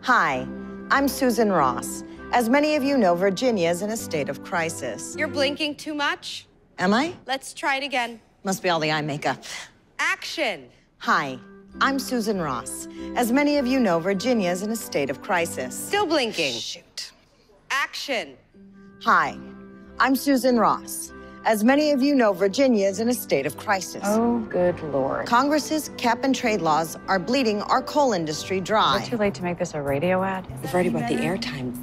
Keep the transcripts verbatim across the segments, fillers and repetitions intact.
Hi, I'm Susan Ross. As many of you know, Virginia is in a state of crisis. You're blinking too much. Am I? Let's try it again. Must be all the eye makeup. Action. Hi, I'm Susan Ross. As many of you know, Virginia is in a state of crisis. Still blinking. Shoot. Action. Hi, I'm Susan Ross. As many of you know, Virginia is in a state of crisis. Oh, good Lord. Congress's cap and trade laws are bleeding our coal industry dry. Is it too late to make this a radio ad? We've already bought the airtime.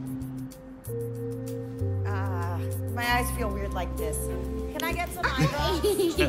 Ah, my eyes feel weird like this. Can I get some eyebrows?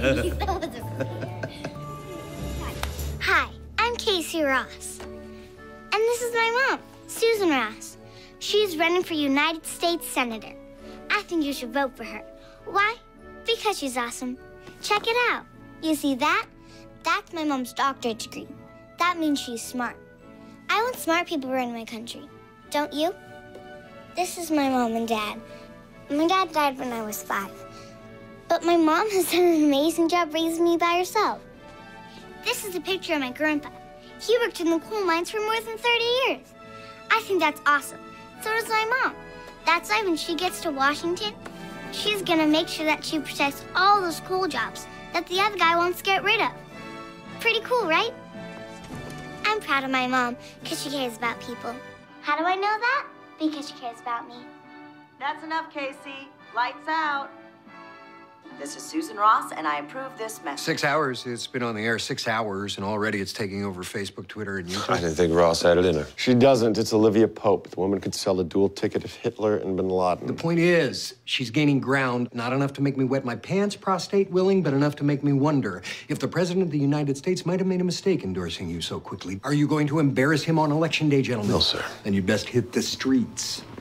Hi, I'm Casey Ross. And this is my mom, Susan Ross. She's running for United States Senator. I think you should vote for her. Why? Because she's awesome. Check it out. You see that? That's my mom's doctorate degree. That means she's smart. I want smart people running my country. Don't you? This is my mom and dad. My dad died when I was five. But my mom has done an amazing job raising me by herself. This is a picture of my grandpa. He worked in the coal mines for more than thirty years. I think that's awesome. So does my mom. That's why when she gets to Washington, she's gonna make sure that she protects all those coal jobs that the other guy wants to get rid of. Pretty cool, right? I'm proud of my mom because she cares about people. How do I know that? Because she cares about me. That's enough, Casey. Lights out. This is Susan Ross, and I approve this message. Six hours. It's been on the air six hours, and already it's taking over Facebook, Twitter, and YouTube. I didn't think Ross had it in her. She doesn't. It's Olivia Pope. The woman could sell a dual ticket of Hitler and Bin Laden. The point is, she's gaining ground, not enough to make me wet my pants, prostate willing, but enough to make me wonder if the President of the United States might have made a mistake endorsing you so quickly. Are you going to embarrass him on Election Day, gentlemen? No, sir. Then you'd best hit the streets.